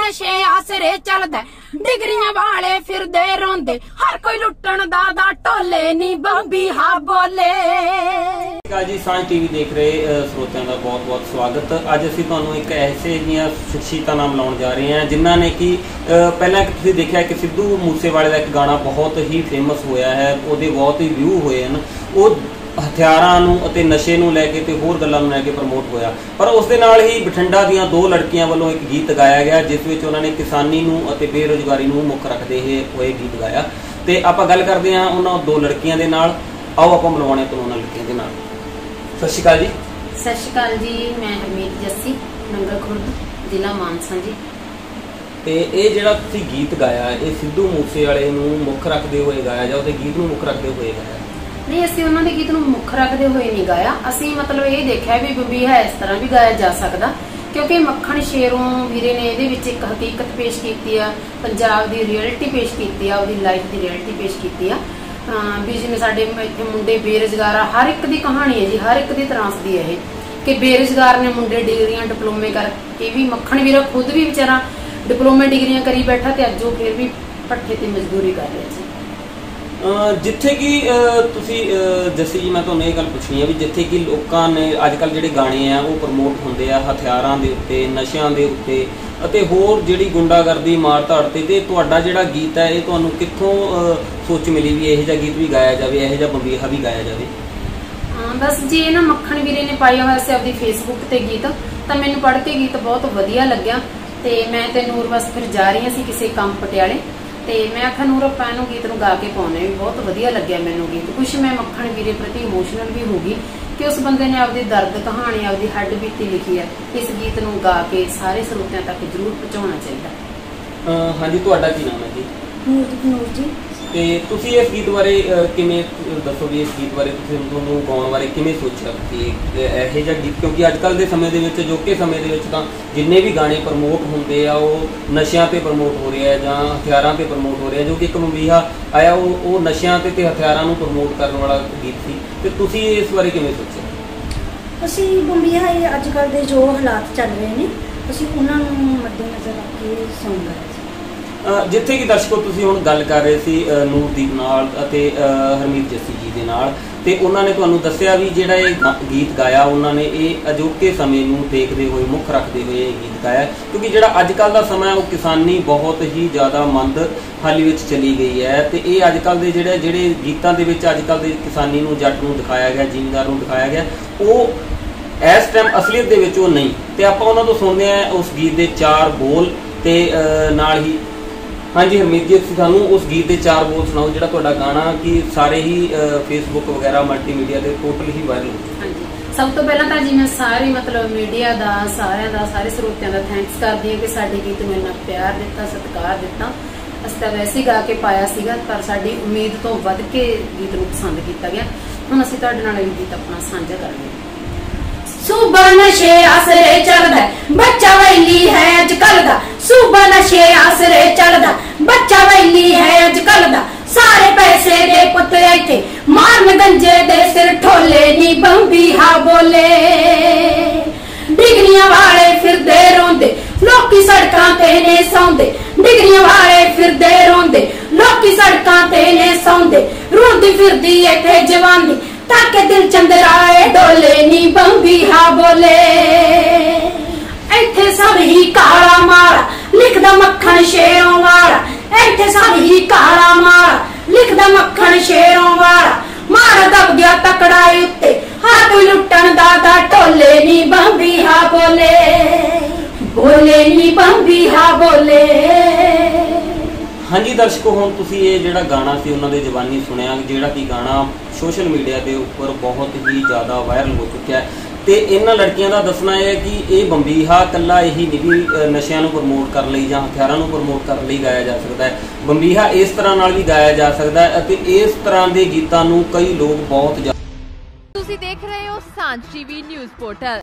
नशे आसरे चलदा डिगरियां वाले फिरदे रोंदे हर कोई लुटण दा टोले नी बंबी हा बोले। जी सांझ टीवी देख रहे श्रोतिਆਂ ਦਾ बहुत बहुत स्वागत। ਅੱਜ ਅਸੀਂ ਤੁਹਾਨੂੰ ਇੱਕ ਐਸੇ ਦੀਆਂ ਸ਼ਖਸੀਅਤਾਂ ਨਾਲ ਮਿਲਾਉਣ ਜਾ ਰਹੇ ਹਾਂ ਜਿਨ੍ਹਾਂ ਨੇ ਕਿ ਪਹਿਲਾਂ ਤੁਸੀਂ ਦੇਖਿਆ ਕਿ ਸਿੱਧੂ ਮੂਸੇਵਾਲੇ ਦਾ ਇੱਕ ਗਾਣਾ ਬਹੁਤ ਹੀ ਫੇਮਸ ਹੋਇਆ ਹੈ, ਉਹਦੇ ਬਹੁਤ ਹੀ ਵਿਊ ਹੋਏ ਹਨ। ਉਹ ਹਥਿਆਰਾਂ ਨੂੰ ਅਤੇ ਨਸ਼ੇ ਨੂੰ ਲੈ ਕੇ ਤੇ ਹੋਰ ਗੱਲਾਂ ਨੂੰ ਲੈ ਕੇ ਪ੍ਰਮੋਟ ਹੋਇਆ, ਪਰ ਉਸ ਦੇ ਨਾਲ ਹੀ ਬਠਿੰਡਾ ਦੀਆਂ ਦੋ ਲੜਕੀਆਂ ਵੱਲੋਂ ਇੱਕ ਗੀਤ ਗਾਇਆ ਗਿਆ ਜਿਸ ਵਿੱਚ ਉਹਨਾਂ ਨੇ ਕਿਸਾਨੀ ਨੂੰ ਅਤੇ ਬੇਰੁਜ਼ਗਾਰੀ ਨੂੰ ਮੁੱਖ ਰੱਖਦੇ ਹੋਏ ਗੀਤ ਗਾਇਆ। ਤੇ ਆਪਾਂ ਗੱਲ ਕਰਦੇ ਹਾਂ ਉਹਨਾਂ ਦੋ ਲੜਕੀਆਂ ਦੇ ਨਾਲ। ਆਓ ਆਪਾਂ ਮਿਲਵਾਉਣੇ ਤੁਹਾਨੂੰ ਉਹਨਾਂ ਲੜਕੀਆਂ ਦੇ ਨਾਲ। ਸਤਿ ਸ਼੍ਰੀ ਅਕਾਲ ਜੀ। ਸਤਿ ਸ਼੍ਰੀ ਅਕਾਲ ਜੀ, ਮੈਂ ਹਰਮੀਤ ਜੱਸੀ, ਨੰਗਲ ਖੁਰਦ, ਜ਼ਿਲ੍ਹਾ ਮਾਨਸਾ ਜੀ। ਤੇ ਇਹ ਜਿਹੜਾ ਤੁਸੀਂ ਗੀਤ ਗਾਇਆ ਇਹ ਸਿੱਧੂ ਮੂਸੇਵਾਲੇ ਨੂੰ ਮੁੱਖ ਰੱਖਦੇ ਹੋਏ ਗਾਇਆ ਜਾਂ ਉਹਦੇ ਗੀਤ ਨੂੰ ਮੁੱਖ ਰੱਖਦੇ ਹੋਏ ਗਾਇਆ? ਨਹੀਂ, ਅਸੀਂ ਉਹਨਾਂ ਦੇ ਗੀਤ ਨੂੰ ਮੁੱਖ ਰੱਖਦੇ ਹੋਏ ਨਹੀਂ ਗਾਇਆ। ਅਸੀਂ ਮਤਲਬ ਇਹ ਦੇਖਿਆ ਵੀ ਬੰਬੀਹਾ ਇਸ ਤਰ੍ਹਾਂ ਵੀ ਗਾਇਆ ਜਾ ਸਕਦਾ, ਕਿਉਂਕਿ ਮੱਖਣ ਸ਼ੇਰੋਂ ਵੀਰੇ ਨੇ ਇਹਦੇ ਵਿੱਚ ਇੱਕ ਹਕੀਕਤ ਪੇਸ਼ ਕੀਤੀ ਆ, ਪੰਜਾਬ ਦੀ ਰਿਐਲਿਟੀ ਪੇਸ਼ ਕੀਤੀ ਆ, ਉਹਦੀ ਲਾਈਫ ਦੀ ਰਿਐਲਿਟੀ ਪੇਸ਼ ਕੀਤੀ ਆ। ਵੀ ਜਿਵੇਂ ਸਾਡੇ ਇੱਥੇ ਮੁੰਡੇ ਬੇਰੁਜ਼ਗਾਰ ਆ, ਹਰ ਇੱਕ ਦੀ ਕਹਾਣੀ ਹੈ ਜੀ, ਹਰ ਇੱਕ ਦੀ ਤਰਾਸਦੀ ਹੈ ਇਹ ਕਿ ਬੇਰੁਜ਼ਗਾਰ ਨੇ ਮੁੰਡੇ ਡਿਗਰੀਆਂ ਡਿਪਲੋਮੇ ਕਰਕੇ ਵੀ, ਮੱਖਣ ਵੀਰਾ ਖੁਦ ਵੀ ਵਿਚਾਰਾ ਡਿਪਲੋਮੇ ਡਿਗਰੀਆਂ ਕਰੀ ਬੈਠਾ ਤੇ ਅੱਜ ਉਹ ਫਿਰ ਵੀ ਪੱਠੇ ਤੇ ਮਜ਼ਦੂਰੀ ਕਰ ਰਿਹਾ ਜੀ। ਜਿੱਥੇ ਕਿ ਤੁਸੀਂ ਜੱਸੀ ਜੀ, ਮੈਂ ਤੁਹਾਨੂੰ ਇਹ ਗੱਲ ਪੁੱਛਣੀ ਹੈ ਵੀ ਜਿੱਥੇ ਕਿ ਲੋਕਾਂ ਨੇ ਅੱਜ ਕੱਲ੍ਹ ਜਿਹੜੇ ਗਾਣੇ ਆ ਉਹ ਪ੍ਰਮੋਟ ਹੁੰਦੇ ਆ ਹਥਿਆਰਾਂ ਦੇ ਉੱਤੇ, ਨਸ਼ਿਆਂ ਦੇ ਉੱਤੇ ਅਤੇ ਹੋਰ ਜਿਹੜੀ ਗੁੰਡਾਗਰਦੀ ਮਾਰ ਧਾੜ ਤੇ ਤੁਹਾਡਾ ਜਿਹੜਾ ਗੀਤ ਹੈ ਇਹ ਤੁਹਾਨੂੰ ਕਿੱਥੋਂ ਸੋਚ ਮਿਲੀ ਵੀ ਇਹੋ ਜਿਹਾ ਗੀਤ ਵੀ ਗਾਇਆ ਜਾਵੇ, ਇਹੋ ਜਿਹਾ ਬੰਬੀਹਾ ਵੀ ਗਾਇਆ ਜਾਵੇ? ਬਸ ਜੀ ਇਹ ਨਾ ਮੱਖਣ ਵੀਰੇ ਨੇ ਪਾਇਆ ਹੋਇਆ ਸੀ ਆਪਦੀ ਫੇਸਬੁੱਕ ਤੇ ਗੀਤ, ਤਾਂ ਮੈਨੂੰ ਪੜ੍ਹ ਕੇ ਗੀਤ ਬਹੁਤ ਵਧੀਆ ਲੱਗਿਆ ਤੇ ਮੈਂ ਤੇ ਨੂਰ ਬਸ ਫਿਰ ਜਾ ਰਹੀਆਂ ਸੀ ਕਿਸੇ ਕੰਮ ਪਟਿਆਲੇ, ਤੇ ਮੈਂ ਆਖਿਆ ਨੂਰ ਆਪਾਂ ਇਹਨੂੰ ਗੀਤ ਨੂੰ ਗਾ ਕੇ ਪਾਉਣੇ ਵੀ ਬਹੁਤ ਵਧੀਆ ਲੱਗਿਆ ਮੈਨੂੰ ਗੀਤ। ਕੁਛ ਮੈਂ ਮੱਖਣ ਵੀਰੇ ਪ੍ਰਤੀ ਇਮੋਸ਼ਨਲ ਵੀ ਹੋ ਗਈ ਕਿ ਉਸ ਬੰਦੇ ਨੇ ਆਪਦੀ ਦਰਦ ਕਹਾਣੀ, ਆਪਦੀ ਹੱਡ ਬੀਤੀ ਲਿਖੀ ਹੈ। ਇਸ ਗੀਤ ਨੂੰ ਗਾ ਕੇ ਸਾਰੇ ਸਰੋਤਿਆਂ ਤੱਕ ਜ਼ਰੂਰ ਪਹੁੰਚਾਉਣਾ ਚਾਹੀਦਾ। ਹਾਂਜੀ, ਤੁਹਾਡਾ ਕੀ ਨਾਮ ਹੈ ਜੀ? ਨੂਰ ਜੀ। ਤੇ ਤੁਸੀਂ ਇਸ ਗੀਤ ਬਾਰੇ ਕਿਵੇਂ ਦੱਸੋ ਵੀ ਇਸ ਗੀਤ ਬਾਰੇ ਤੁਸੀਂ ਤੁਹਾਨੂੰ ਗਾਉਣ ਬਾਰੇ ਕਿਵੇਂ ਸੋਚਿਆ ਕਿ ਇਹੋ ਜਿਹਾ ਗੀਤ, ਕਿਉਂਕਿ ਅੱਜ ਕੱਲ੍ਹ ਦੇ ਸਮੇਂ ਦੇ ਵਿੱਚ, ਅਜੋਕੇ ਸਮੇਂ ਦੇ ਵਿੱਚ ਤਾਂ ਜਿੰਨੇ ਵੀ ਗਾਣੇ ਪ੍ਰਮੋਟ ਹੁੰਦੇ ਆ ਉਹ ਨਸ਼ਿਆਂ ਤੇ ਪ੍ਰਮੋਟ ਹੋ ਰਿਹਾ ਜਾਂ ਹਥਿਆਰਾਂ ਤੇ ਪ੍ਰਮੋਟ ਹੋ ਰਿਹਾ, ਜੋ ਕਿ ਇੱਕ ਬੰਬੀਹਾ ਆਇਆ ਉਹ ਨਸ਼ਿਆਂ ਤੇ ਹਥਿਆਰਾਂ ਨੂੰ ਪ੍ਰਮੋਟ ਕਰਨ ਵਾਲਾ ਗੀਤ ਸੀ। ਤੇ ਤੁਸੀਂ ਇਸ ਬਾਰੇ ਕਿਵੇਂ ਸੋਚਿਆ? ਅਸੀਂ ਬੰਬੀਹਾ ਇਹ ਅੱਜ ਕੱਲ੍ਹ ਦੇ ਜੋ ਹਾਲਾਤ ਚੱਲ ਰਹੇ ਨੇ ਅਸੀਂ ਉਹਨਾਂ ਨੂੰ ਮੱਦੇਨਜ਼ਰ ਰੱਖ ਕੇ ਸੌਂਗ ਗਾਇਆ ਸੀ। ਜਿੱਥੇ ਕਿ ਦਰਸ਼ਕੋ ਤੁਸੀਂ ਹੁਣ ਗੱਲ ਕਰ ਰਹੇ ਸੀ ਨੂਰਦੀਪ ਨਾਲ ਅਤੇ ਹਰਮੀਤ ਜੱਸੀ ਜੀ ਦੇ ਨਾਲ, ਤੇ ਉਹਨਾਂ ਨੇ ਤੁਹਾਨੂੰ ਦੱਸਿਆ ਵੀ ਜਿਹੜਾ ਇਹ ਗੀਤ ਗਾਇਆ ਉਹਨਾਂ ਨੇ ਇਹ ਅਜੋਕੇ ਸਮੇਂ ਨੂੰ ਦੇਖਦੇ ਹੋਏ, ਮੁੱਖ ਰੱਖਦੇ ਹੋਏ ਇਹ ਗੀਤ ਗਾਇਆ, ਕਿਉਂਕਿ ਜਿਹੜਾ ਅੱਜ ਕੱਲ੍ਹ ਦਾ ਸਮਾਂ ਉਹ ਕਿਸਾਨੀ ਬਹੁਤ ਹੀ ਜ਼ਿਆਦਾ ਮੰਦ ਹਾਲੀ ਵਿੱਚ ਚਲੀ ਗਈ ਹੈ। ਤੇ ਇਹ ਅੱਜ ਕੱਲ੍ਹ ਦੇ ਜਿਹੜੇ ਗੀਤਾਂ ਦੇ ਵਿੱਚ ਅੱਜ ਕੱਲ੍ਹ ਦੇ ਕਿਸਾਨੀ ਨੂੰ, ਜੱਟ ਨੂੰ ਦਿਖਾਇਆ ਗਿਆ, ਜ਼ਿਮੀਂਦਾਰ ਨੂੰ ਦਿਖਾਇਆ ਗਿਆ, ਉਹ ਇਸ ਟਾਈਮ ਅਸਲੀਅਤ ਦੇ ਵਿੱਚ ਉਹ ਨਹੀਂ। ਤੇ ਆਪਾਂ ਉਹਨਾਂ ਤੋਂ ਸੁਣਦੇ ਹਾਂ ਉਸ ਗੀਤ ਦੇ 4 ਬੋਲ ਤੇ ਨਾਲ ਹੀ। ਹਾਂਜੀ ਹਰਮੀਤ ਜੀ, ਤੁਸੀਂ ਸਾਨੂੰ ਉਸ ਗੀਤ ਦੇ 4 ਬੋਲ ਸੁਣਾਓ ਜਿਹੜਾ ਤੁਹਾਡਾ ਗਾਣਾ ਕਿ ਸਾਰੇ ਹੀ ਫੇਸਬੁੱਕ ਵਗੈਰਾ ਮਲਟੀਮੀਡੀਆ ਤੇ ਟੋਟਲ ਹੀ ਵਾਇਰਲ ਹੋ ਗਿਆ। ਹਾਂਜੀ, ਸਭ ਤੋਂ ਪਹਿਲਾਂ ਤਾਂ ਜੀ ਮੈਂ ਸਾਰੇ ਮਤਲਬ ਮੀਡੀਆ ਦਾ, ਸਾਰਿਆਂ ਦਾ, ਸਾਰੇ ਸਰੋਤਿਆਂ ਦਾ ਥੈਂਕਸ ਕਰਦੀ ਹਾਂ ਕਿ ਸਾਡੇ ਗੀਤ ਨੂੰ ਇੰਨਾ ਪਿਆਰ ਦਿੱਤਾ, ਸਤਿਕਾਰ ਦਿੱਤਾ। ਅਸੀਂ ਤਾਂ ਵੈਸੇ ਹੀ ਗਾ ਕੇ ਪਾਇਆ ਸੀਗਾ, ਪਰ ਸਾਡੀ ਉਮੀਦ ਤੋਂ ਵੱਧ ਕੇ ਗੀਤ ਨੂੰ ਪਸੰਦ ਕੀਤਾ ਗਿਆ। ਹੁਣ ਅਸੀਂ ਤੁਹਾਡੇ ਨਾਲ ਇਹ ਗੀਤ ਆਪਣਾ ਸਾਂਝਾ ਕਰਾਂਗੇ। सूबा नशे आसरे चलदा बच्चा वैली है अजकल दा, सूबा नशे आसरे चलदा बच्चा वैली है अजकल दा, सारे पैसे दे पुत इत्थे मारन गंजे दे सिर ठोले नी बंबीहा बोले। डिगरियां वाले फिरदे रोंदे लोकी सड़कां ते ने सौंदे, डिगरियां वाले फिरदे रोंदे लोकी सड़कां ते ने सौंदे, रोंदी फिरदी इत्थे जवानी ताके दिल चंदराए डोले नी बंबीहा बोले। इत्थे सब ही काला मारा लिखदा मक्खन शेरों वाला, इत्थे सब ही काला मारा लिखदा मक्खन शेरों वाला, मार दब गया तकड़ाई उत्ते हाथ लुटन दादा टोले नी बंबीहा बोले, बोले नी बंबीहा बोले। ਹਾਂਜੀ ਦਰਸ਼ਕੋ, ਹੁਣ ਤੁਸੀਂ ਇਹ ਜਿਹੜਾ ਗਾਣਾ ਸੀ ਉਹਨਾਂ ਦੇ ਜ਼ਬਾਨੀ ਸੁਣਿਆ, ਜਿਹੜਾ ਕਿ ਗਾਣਾ ਸੋਸ਼ਲ ਮੀਡੀਆ ਦੇ ਉੱਪਰ ਬਹੁਤ ਹੀ ਜ਼ਿਆਦਾ ਵਾਇਰਲ ਹੋ ਚੁੱਕਿਆ ਹੈ। ਤੇ ਇਹਨਾਂ ਲੜਕੀਆਂ ਦਾ ਦੱਸਣਾ ਹੈ ਕਿ ਇਹ ਬੰਬੀਹਾ ਇਕੱਲਾ ਇਹੀ ਨਹੀਂ ਵੀ ਨਸ਼ਿਆਂ ਨੂੰ ਪ੍ਰਮੋਟ ਕਰਨ ਲਈ ਜਾਂ ਹਥਿਆਰਾਂ ਨੂੰ ਪ੍ਰਮੋਟ ਕਰਨ ਲਈ ਗਾਇਆ ਜਾ ਸਕਦਾ ਹੈ। ਬੰਬੀਹਾ ਇਸ ਤਰ੍ਹਾਂ ਨਾਲ ਵੀ ਗਾਇਆ ਜਾ ਸਕਦਾ ਹੈ ਅਤੇ ਇਸ ਤਰ੍ਹਾਂ ਦੇ ਗੀਤਾਂ ਨੂੰ ਕਈ ਲੋਕ ਬਹੁਤ ਜ਼ਿਆਦਾ। ਤੁਸੀਂ ਦੇਖ ਰਹੇ ਹੋ ਸਾਂਝ ਟੀਵੀ ਨਿਊਜ਼ ਪੋਰਟਲ।